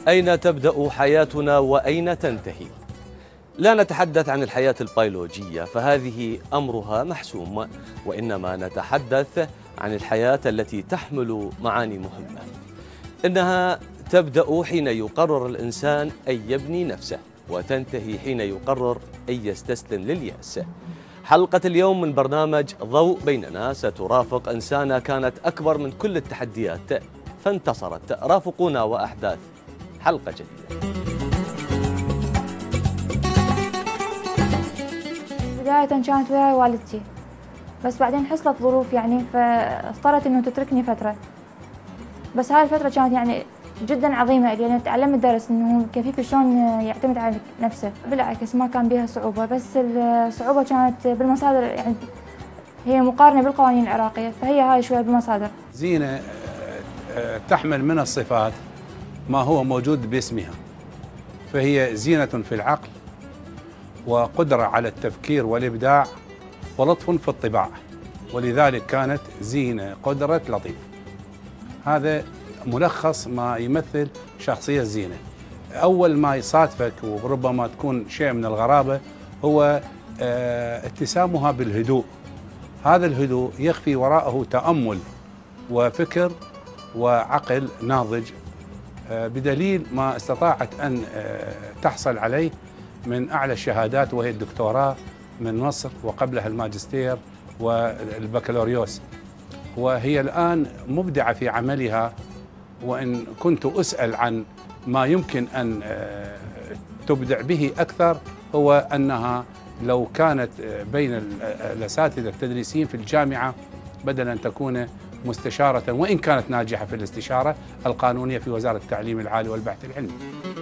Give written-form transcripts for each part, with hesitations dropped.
أين تبدأ حياتنا وأين تنتهي؟ لا نتحدث عن الحياة البيولوجية فهذه أمرها محسوم، وإنما نتحدث عن الحياة التي تحمل معاني مهمة. إنها تبدأ حين يقرر الإنسان أن يبني نفسه، وتنتهي حين يقرر أن يستسلم لليأس. حلقة اليوم من برنامج ضوء بيننا سترافق إنسانة كانت أكبر من كل التحديات فانتصرت. رافقونا وأحداث حلقة جديدة. بداية كانت وياي والدتي، بس بعدين حصلت ظروف فاضطرت انه تتركني فترة. بس هاي الفترة كانت جدا عظيمة لأن تعلمت درس انه كفيف شلون يعتمد على نفسه. بالعكس ما كان بها صعوبة، بس الصعوبة كانت بالمصادر، هي مقارنة بالقوانين العراقية، فهي هاي شوية بالمصادر. زينة تحمل من الصفات ما هو موجود باسمها، فهي زينة في العقل وقدرة على التفكير والإبداع ولطف في الطباع، ولذلك كانت زينة قدرة لطيف. هذا ملخص ما يمثل شخصية زينة. أول ما يصادفك وربما تكون شيء من الغرابة هو اتسامها بالهدوء. هذا الهدوء يخفي وراءه تأمل وفكر وعقل ناضج، بدليل ما استطاعت أن تحصل عليه من أعلى الشهادات، وهي الدكتوراه من مصر وقبلها الماجستير والبكالوريوس. وهي الآن مبدعة في عملها، وإن كنت أسأل عن ما يمكن أن تبدع به أكثر هو أنها لو كانت بين الأساتذة التدريسيين في الجامعة بدل أن تكون مستشارة، وإن كانت ناجحة في الاستشارة القانونية في وزارة التعليم العالي والبحث العلمي.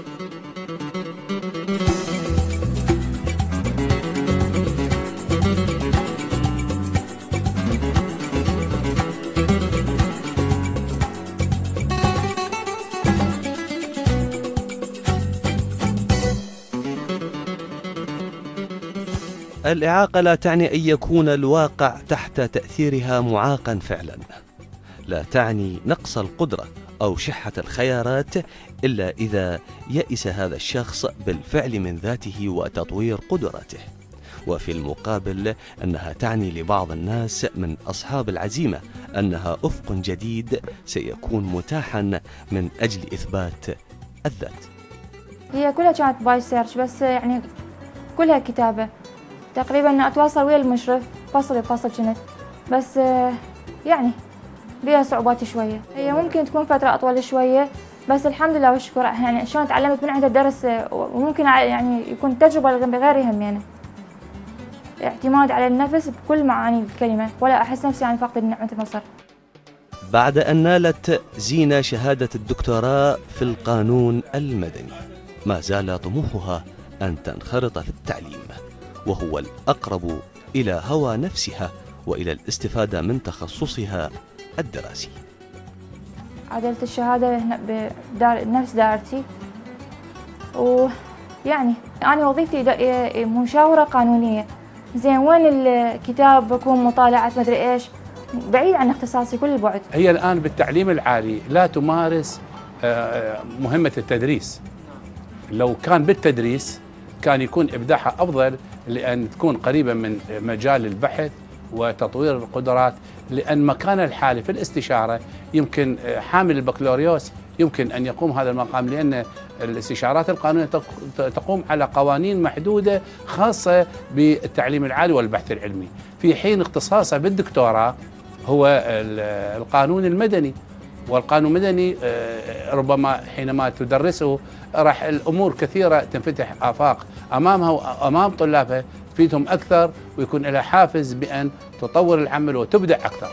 الإعاقة لا تعني أن يكون الواقع تحت تأثيرها معاقا فعلا، لا تعني نقص القدرة أو شحة الخيارات، إلا إذا يئس هذا الشخص بالفعل من ذاته وتطوير قدراته. وفي المقابل أنها تعني لبعض الناس من أصحاب العزيمة أنها أفق جديد سيكون متاحا من أجل إثبات الذات. هي كلها كانت باي سيرش، بس كلها كتابة. تقريبا أتواصل ويا المشرف فصل بفصل كنت، بس بيها صعوبات شوية. هي ممكن تكون فترة أطول شوية، بس الحمد لله والشكر شلون تعلمت من عندها درس، وممكن يكون تجربة لغيرهم. اعتماد على النفس بكل معاني الكلمة، ولا أحس نفسي فاقد نعمة البصر. بعد أن نالت زينة شهادة الدكتوراه في القانون المدني، ما زال طموحها أن تنخرط في التعليم، وهو الأقرب إلى هوى نفسها وإلى الاستفادة من تخصصها الدراسي. عدلت الشهادة بنفس دائرتي، أنا وظيفتي مشاورة قانونية. زين وين الكتاب بكون مطالعة مدري إيش، بعيد عن اختصاصي كل البعد. هي الآن بالتعليم العالي لا تمارس مهمة التدريس. لو كان بالتدريس كان يكون إبداعها أفضل، لأن تكون قريبة من مجال البحث وتطوير القدرات. لأن مكان الحالي في الاستشارة يمكن حامل البكالوريوس يمكن أن يقوم هذا المقام، لأن الاستشارات القانونية تقوم على قوانين محدودة خاصة بالتعليم العالي والبحث العلمي، في حين اختصاصه بالدكتوراه هو القانون المدني. والقانون المدني ربما حينما تدرسه راح الأمور كثيرة تنفتح آفاق أمامها وأمام طلابها، تفيدهم أكثر ويكون لها حافز بأن تطور العمل وتبدع أكثر.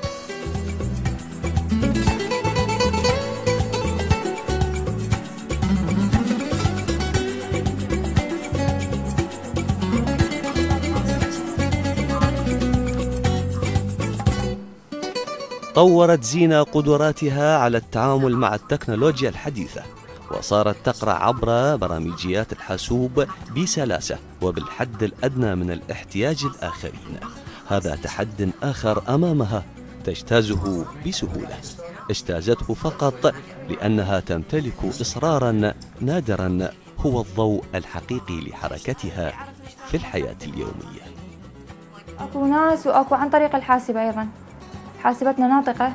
طورت زينة قدراتها على التعامل مع التكنولوجيا الحديثة، وصارت تقرأ عبر برامجيات الحاسوب بسلاسة وبالحد الأدنى من الاحتياج الآخرين. هذا تحد آخر أمامها تجتازه بسهولة. اجتازته فقط لأنها تمتلك إصرارا نادرا هو الضوء الحقيقي لحركتها في الحياة اليومية. أكو ناس وأكو عن طريق الحاسبة أيضا، حاسبتنا ناطقة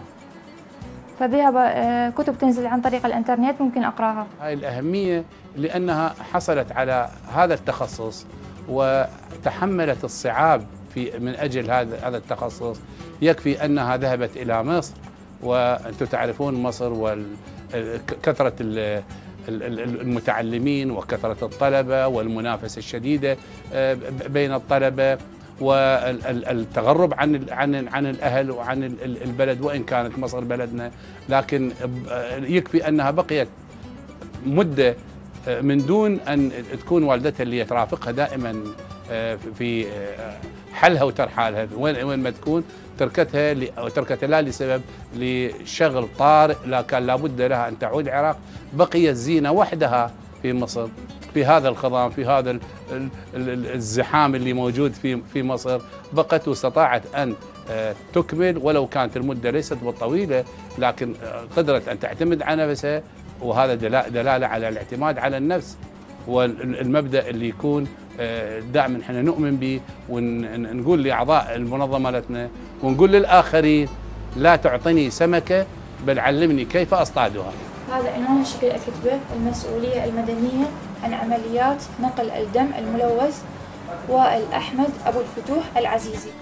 فبها كتب تنزل عن طريق الإنترنت ممكن أقرأها. هاي الأهمية لأنها حصلت على هذا التخصص وتحملت الصعاب من أجل هذا التخصص. يكفي أنها ذهبت إلى مصر، وأنتم تعرفون مصر وكثرة المتعلمين وكثرة الطلبة والمنافسة الشديدة بين الطلبة والتغرب عن الأهل وعن البلد، وإن كانت مصر بلدنا، لكن يكفي أنها بقيت مدة من دون أن تكون والدتها اللي ترافقها دائما في حلها وترحالها وين ما تكون، تركتها لا لسبب لشغل طارئ لا كان لابد لها أن تعود العراق. بقيت زينة وحدها في مصر في هذا الخضام، في هذا الزحام اللي موجود في مصر، بقت واستطاعت أن تكمل ولو كانت المدة ليست بالطويلة، لكن قدرت أن تعتمد على نفسها، وهذا دلالة على الاعتماد على النفس والمبدأ اللي يكون دائما احنا نؤمن به، ونقول لأعضاء المنظمة لتنا ونقول للآخرين لا تعطني سمكة بل علمني كيف أصطادها. هذا عنوان الشكل أكتبه: المسؤولية المدنية عن عمليات نقل الدم الملوث، وائل أحمد أبو الفتوح العزيزي.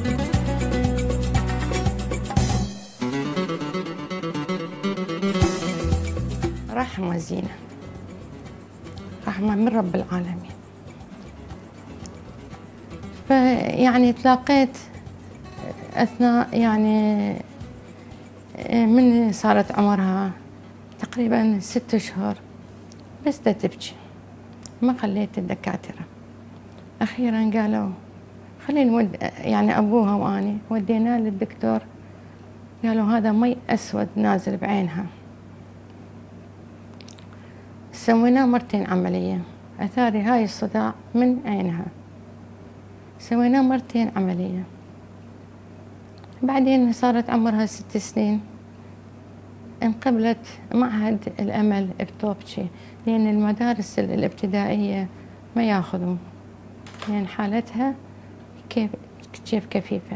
رحمة زينة، رحمة من رب العالمين. فيعني تلاقيت أثناء يعني من صارت عمرها تقريبا 6 أشهر بس تبكي، ما خليت الدكاترة. أخيرا قالوا خلينا يعني أبوها وأني وديناه للدكتور، قالوا هذا مي أسود نازل بعينها. سوينا 2 مرتين عملية، أثاري هاي الصداع من عينها، سوينا 2 مرتين عملية. بعدين صارت عمرها 6 سنين انقبلت معهد الأمل بطوبشي، لأن المدارس الابتدائية ما ياخذون، يعني حالتها كيف كفيفة.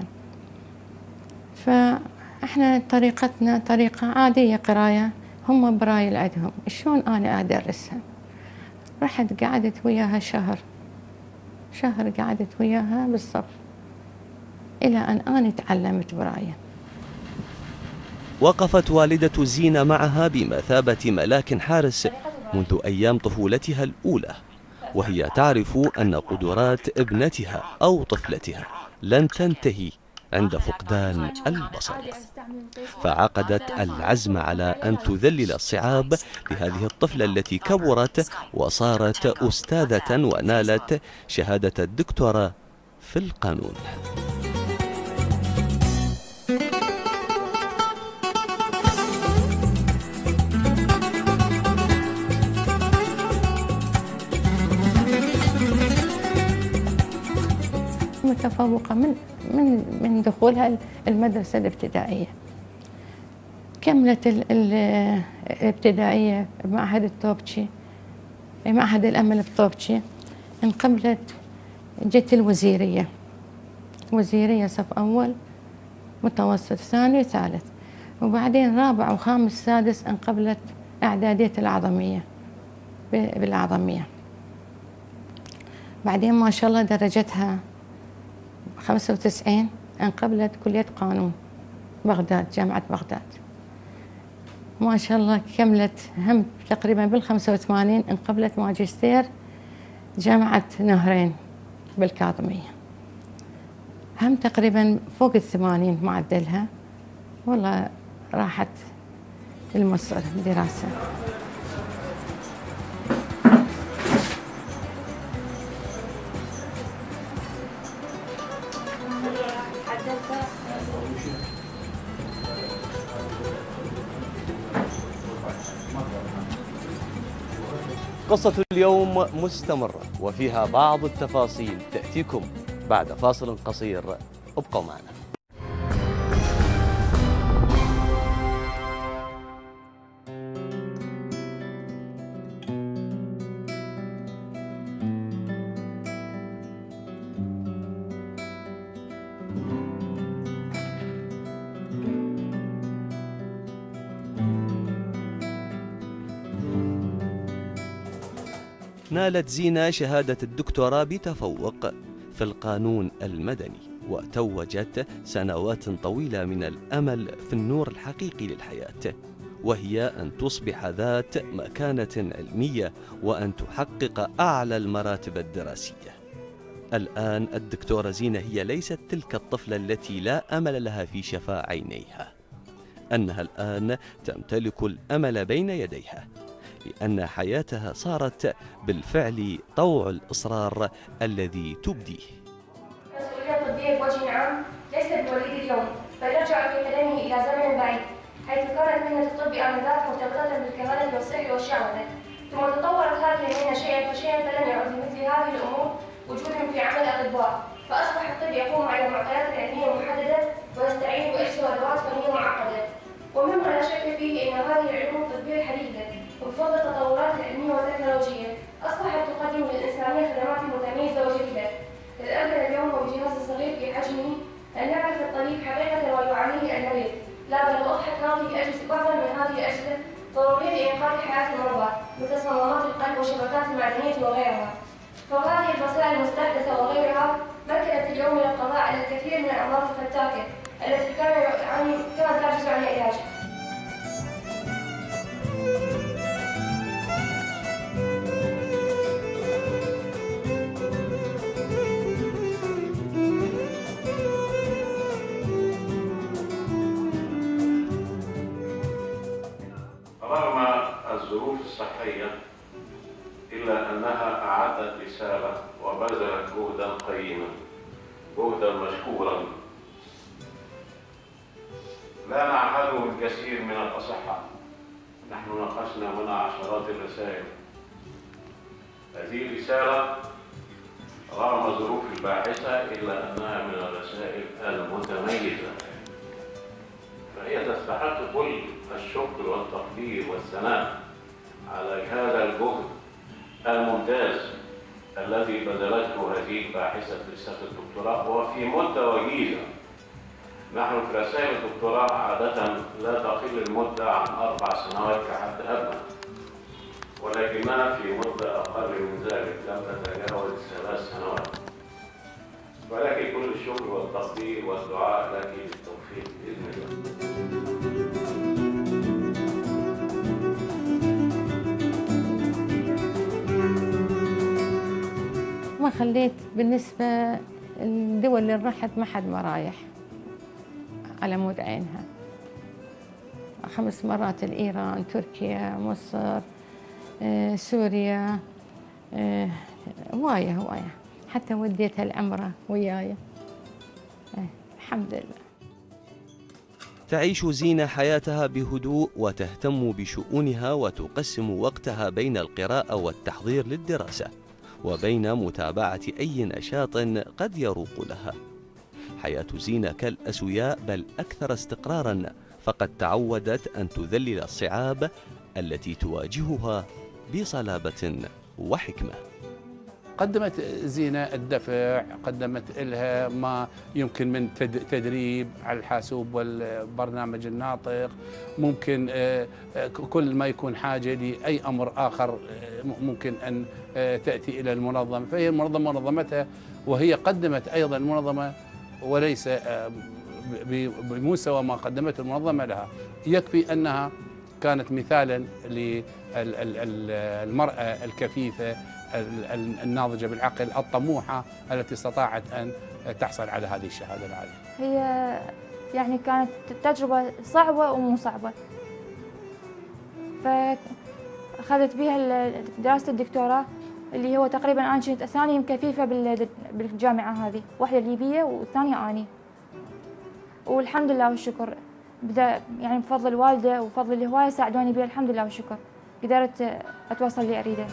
فاحنا طريقتنا طريقة عادية قراية، هم برايل عندهم، شلون أنا أدرسها؟ رحت قعدت وياها شهر قعدت وياها بالصف إلى أن أنا تعلمت براية. وقفت والدة زينة معها بمثابة ملاك حارس منذ أيام طفولتها الأولى، وهي تعرف أن قدرات ابنتها أو طفلتها لن تنتهي عند فقدان البصر، فعقدت العزم على أن تذلل الصعاب لهذه الطفلة التي كبرت وصارت أستاذة ونالت شهادة الدكتوراه في القانون. متفوقة من دخولها المدرسة الابتدائية. كملت الابتدائية بمعهد الطوبشي، معهد الأمل بطوبشي. انقبلت جت الوزيرية صف أول متوسط ثاني وثالث، وبعدين رابع وخامس سادس انقبلت إعدادية الأعظمية بالأعظمية. بعدين ما شاء الله درجتها 95 انقبلت كلية قانون بغداد، جامعة بغداد. ما شاء الله كملت هم تقريبا بال85 انقبلت ماجستير جامعة نهرين بالكاظمية، هم تقريبا فوق 80 معدلها. والله راحت لمصر دراسة. قصة اليوم مستمرة وفيها بعض التفاصيل تأتيكم بعد فاصل قصير، ابقوا معنا. نالت زينة شهادة الدكتوراه بتفوق في القانون المدني، وتوجت سنوات طويلة من الأمل في النور الحقيقي للحياة، وهي أن تصبح ذات مكانة علمية وأن تحقق أعلى المراتب الدراسية. الآن الدكتورة زينة هي ليست تلك الطفلة التي لا أمل لها في شفاء عينيها، أنها الآن تمتلك الأمل بين يديها، لأن حياتها صارت بالفعل طوع الإصرار الذي تبديه. المسؤولية الطبية بوجه عام ليست بوليد اليوم، بل يرجع في قدمه إلى زمن بعيد، حيث كانت مهنة الطب آنذاك مرتبطة بالكمال والسحر والشعوذة، ثم تطورت هذه المهنة شيئا فشيئا، فلم يعد لمثل هذه الأمور وجود في عمل الأطباء، فأصبح الطب يقوم على المعطيات العلمية المحددة ويستعين بأجهزة وأدوات فنية معقدة. ومما لا شك فيه أن هذه العلوم الطبية الحديثة وبفضل التطورات العلمية والتكنولوجية أصبحت تقدم للإنسانية خدمات متميزة وجديدة، إذ أمكن اليوم وبجهاز صغير في حجمه أن يعرف الطبيب حقيقة ما يعانيه المريض، لا بل وأضحت هذه الأجهزة بعضا من هذه الأجهزة ضرورية لإنقاذ حياة المرضى مثل صمامات القلب والشبكات المعدنية وغيرها. فهذه الوسائل المستحدثة وغيرها مكنت اليوم من القضاء على الكثير من الأمراض الفتاكة التي كانت تعجز عن علاجها. رغم الظروف الصحية إلا أنها أعدت رسالة وبذلت جهدا قيما، جهدا مشكورا لا نعهده الكثير من الأصحاء. نحن ناقشنا هنا عشرات الرسائل. هذه الرسالة رغم الظروف الباحثة إلا أنها من الرسائل المتميزة، فهي تستحق كل الشكر والتقدير والثناء على هذا الجهد الممتاز الذي بذلته هذه الباحثة في رسالة الدكتوراه وفي مدة وجيزة. نحن في رسائل الدكتوراه عادة لا تقل المدة عن 4 سنوات كحد أدنى، ولكنها في مدة أقل من ذلك لم تتجاوز 3 سنوات. ولكن كل الشكر والتقدير والدعاء لك بالتوفيق بإذن الله. ما خليت بالنسبة الدول اللي راحت ما حد مرايح على مود عينها. 5 مرات الإيران، تركيا، مصر، سوريا، هواية حتى وديتها العمرة وياي. الحمد لله. تعيش زينة حياتها بهدوء وتهتم بشؤونها وتقسم وقتها بين القراءة والتحضير للدراسة وبين متابعة أي نشاط قد يروق لها. حياة زينة كالأسوياء بل أكثر استقراراً، فقد تعودت أن تذلل الصعاب التي تواجهها بصلابة وحكمة. قدمت زينة الدفع، قدمت لها ما يمكن من تدريب على الحاسوب والبرنامج الناطق، ممكن كل ما يكون حاجة لأي أمر آخر ممكن أن تأتي إلى المنظمة، فهي المنظمة نظمتها وهي قدمت أيضا المنظمة وليس بمستوى ما قدمته المنظمة لها. يكفي أنها كانت مثالا للمرأة الكفيفة الناضجة بالعقل الطموحة التي استطاعت أن تحصل على هذه الشهادة العالية. هي يعني كانت تجربة صعبة ومو صعبة، فأخذت بها دراسة الدكتوراه اللي هو تقريبا أنا كنت ثاني كفيفة بالجامعة هذه، واحدة ليبية والثانية أني، والحمد لله والشكر يعني بفضل الوالدة وفضل الهواية ساعدوني بها، الحمد لله والشكر قدرت أتوصل اللي أريده.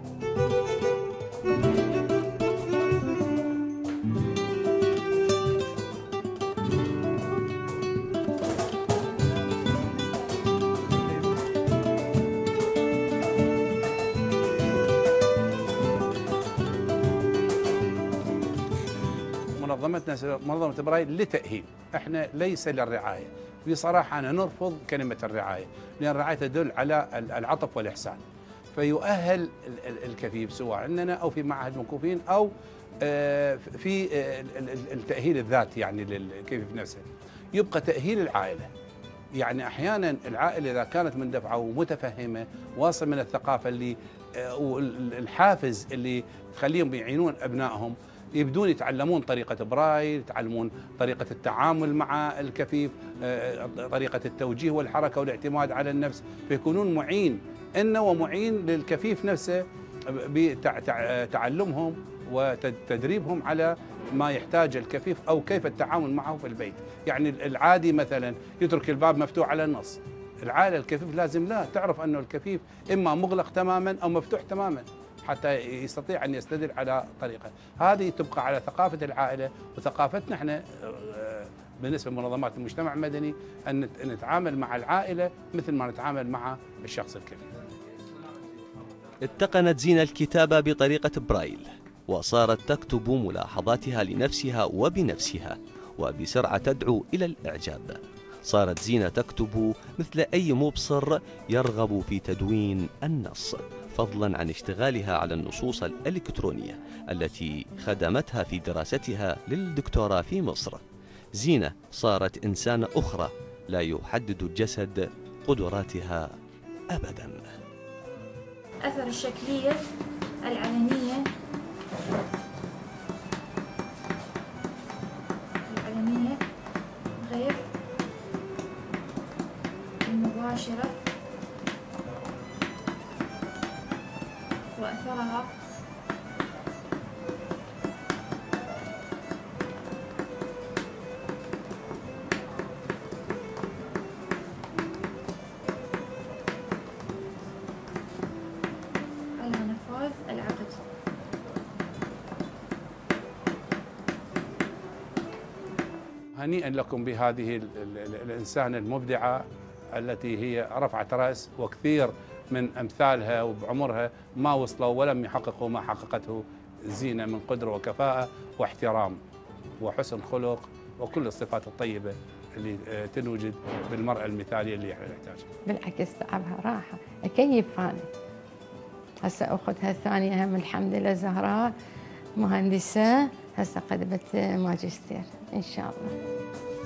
منظمتنا منظمة برايل لتأهيل، احنا ليس للرعاية. بصراحة أنا نرفض كلمة الرعاية، لأن الرعاية تدل على العطف والإحسان، فيؤهل الكفيف سواء عندنا أو في معهد المكفوفين أو في التأهيل الذات يعني للكفيف نفسه. يبقى تأهيل العائلة، يعني أحيانا العائلة إذا كانت مندفعة ومتفهمة واصل من الثقافة اللي والحافز اللي تخليهم يعينون أبنائهم، يبدون يتعلمون طريقة برايل، يتعلمون طريقة التعامل مع الكفيف، طريقة التوجيه والحركة والاعتماد على النفس، فيكونون معين إنه ومعين للكفيف نفسه بتعلمهم وتدريبهم على ما يحتاج الكفيف أو كيف التعامل معه في البيت. يعني العادي مثلا يترك الباب مفتوح على النص، العائلة الكفيف لازم لا تعرف أنه الكفيف إما مغلق تماما أو مفتوح تماما حتى يستطيع أن يستدل على طريقة. هذه تبقى على ثقافة العائلة وثقافتنا احنا بالنسبة لمنظمات المجتمع المدني أن نتعامل مع العائلة مثل ما نتعامل مع الشخص الكفيف. اتقنت زينة الكتابة بطريقة برايل، وصارت تكتب ملاحظاتها لنفسها وبنفسها وبسرعة تدعو إلى الإعجاب. صارت زينة تكتب مثل أي مبصر يرغب في تدوين النص، فضلا عن اشتغالها على النصوص الإلكترونية التي خدمتها في دراستها للدكتوراه في مصر. زينة صارت إنسانة أخرى لا يحدد الجسد قدراتها أبدا. أثر الشكلية العلنية غير المباشرة وأثرها على نفاذ العقد. هنيئا لكم بهذه الإنسانة المبدعة التي هي رفعت رأس، وكثير من أمثالها وبعمرها ما وصلوا ولم يحققوا ما حققته زينة من قدرة وكفاءة واحترام وحسن خلق وكل الصفات الطيبة اللي تنوجد بالمرأة المثالية اللي يحتاجها. بالعكس تعبها راحة، أكيف أنا هسه أخذها الثانية هم الحمد لله زهراء مهندسة، هسه قدمت ماجستير إن شاء الله.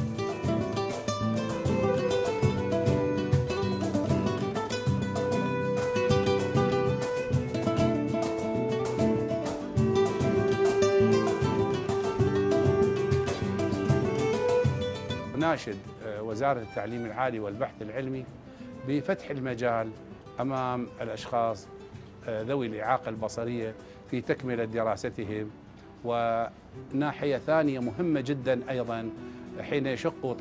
ناشد وزارة التعليم العالي والبحث العلمي بفتح المجال أمام الأشخاص ذوي الإعاقة البصرية في تكملة دراستهم. وناحية ثانية مهمة جدا أيضا حين يشقون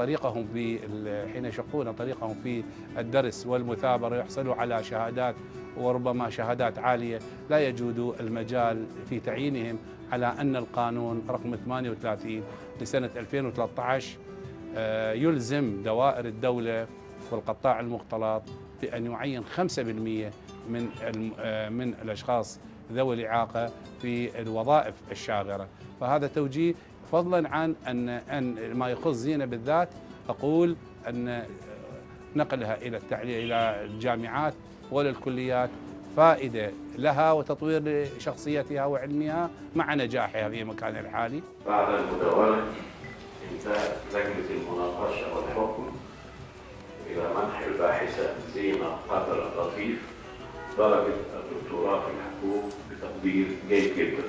طريقهم في الدرس والمثابرة يحصلوا على شهادات وربما شهادات عالية، لا يجود المجال في تعيينهم، على أن القانون رقم 38 لسنة 2013 يلزم دوائر الدولة والقطاع المختلط بأن يعين 5% من الأشخاص ذوي الإعاقة في الوظائف الشاغرة. فهذا توجيه، فضلا عن أن ما يخص زينة بالذات أقول أن نقلها إلى الجامعات وللكليات فائدة لها وتطوير لشخصيتها وعلمها مع نجاحها في مكانها الحالي. بعد المداولة انتهت لجنة المناقشة والحكم إلى منح الباحثة زينة قدر لطيف درجة الدكتوراه في الحقوق بتقدير جيد جدا.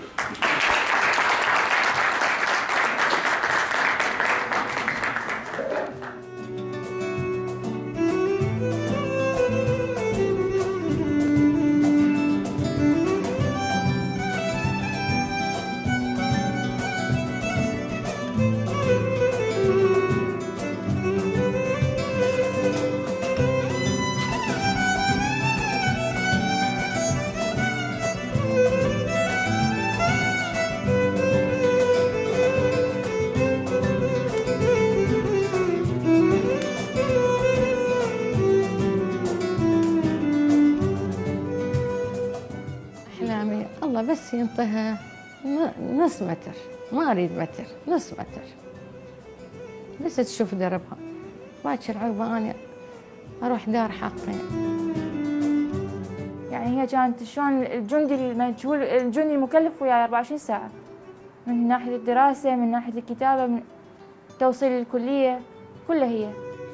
الله بس ينطيها نص متر، ما أريد متر، نص متر بس تشوف دربها. باكر عقب أنا أروح دار حقي. يعني هي كانت شلون الجندي المجهول، الجندي المكلف وياي 24 ساعة، من ناحية الدراسة، من ناحية الكتابة، من توصيل الكلية، كلها هي.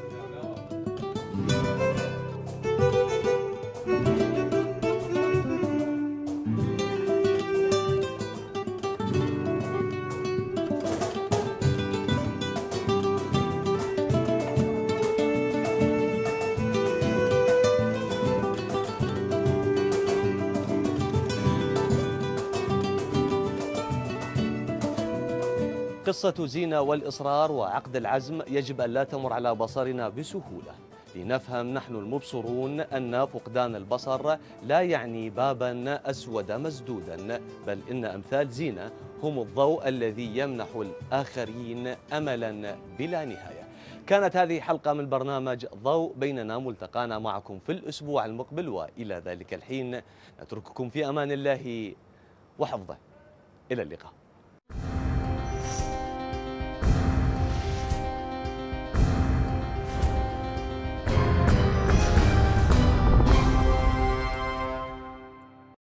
قصة زينة والإصرار وعقد العزم يجب أن لا تمر على بصرنا بسهولة، لنفهم نحن المبصرون أن فقدان البصر لا يعني بابا أسود مسدودا، بل إن أمثال زينة هم الضوء الذي يمنح الآخرين أملا بلا نهاية. كانت هذه حلقة من برنامج ضوء بيننا، ملتقانا معكم في الأسبوع المقبل، وإلى ذلك الحين نترككم في أمان الله وحفظه. إلى اللقاء.